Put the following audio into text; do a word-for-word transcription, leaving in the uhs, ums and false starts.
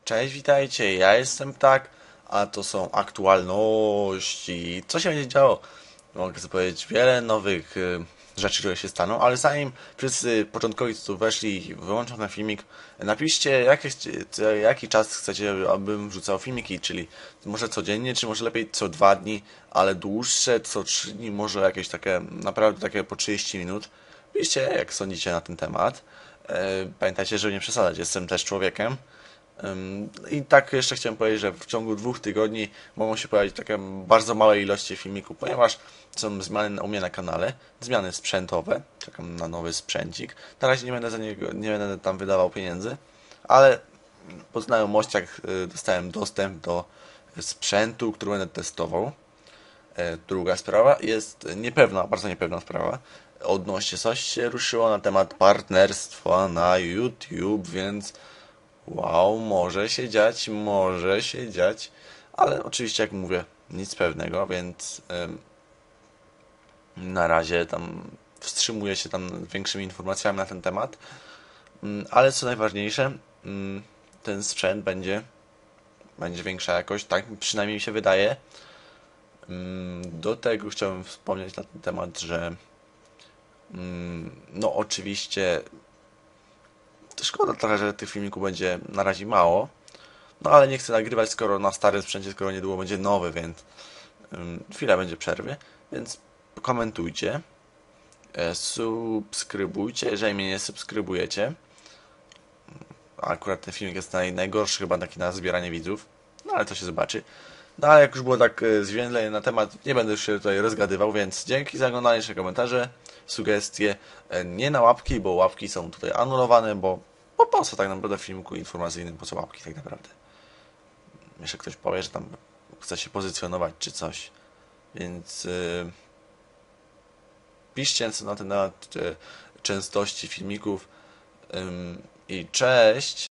Cześć, witajcie, ja jestem Ptak, a to są aktualności. Co się będzie działo? Mogę sobie powiedzieć wiele nowych y, rzeczy, które się staną, ale zanim wszyscy początkowi tu weszli i wyłączą ten filmik, napiszcie jaki, jaki czas chcecie, abym wrzucał filmiki, czyli może codziennie, czy może lepiej co dwa dni, ale dłuższe, co trzy dni, może jakieś takie, naprawdę takie po trzydzieści minut. Piszcie, jak sądzicie na ten temat. E, Pamiętajcie, żeby nie przesadzać, jestem też człowiekiem. Ym, I tak jeszcze chciałem powiedzieć, że w ciągu dwóch tygodni mogą się pojawić takie bardzo małe ilości filmików, ponieważ są zmiany u mnie na kanale, zmiany sprzętowe, czekam na nowy sprzęcik. Na razie nie będę za niego, nie będę tam wydawał pieniędzy, ale po znajomościach y, dostałem dostęp do sprzętu, który będę testował. E, Druga sprawa jest niepewna, bardzo niepewna sprawa. Odnośnie coś się ruszyło na temat partnerstwa na YouTube, więc wow, może się dziać, może się dziać, ale oczywiście, jak mówię, nic pewnego, więc ym, na razie tam wstrzymuję się tam większymi informacjami na ten temat. Ym, ale co najważniejsze, ym, ten sprzęt będzie, będzie większa jakość, tak przynajmniej mi się wydaje. Ym, do tego chciałbym wspomnieć na ten temat, że ym, no oczywiście to szkoda trochę, że tych filmików będzie na razie mało. No ale nie chcę nagrywać, skoro na starym sprzęcie, skoro niedługo będzie nowy, więc ym, chwila będzie przerwy. Więc komentujcie, e, subskrybujcie, jeżeli mnie nie subskrybujecie. Akurat ten filmik jest naj, najgorszy chyba taki na zbieranie widzów, no ale to się zobaczy. No ale jak już było tak e, zwięźle na temat, nie będę już się tutaj rozgadywał, więc dzięki za oglądanie, jeszcze komentarze, sugestie, e, nie na łapki, bo łapki są tutaj anulowane, bo, bo po co tak naprawdę w filmiku informacyjnym, po co łapki tak naprawdę? Jeszcze ktoś powie, że tam chce się pozycjonować czy coś. Więc yy, piszcie co na temat yy, częstości filmików. Yy, I cześć!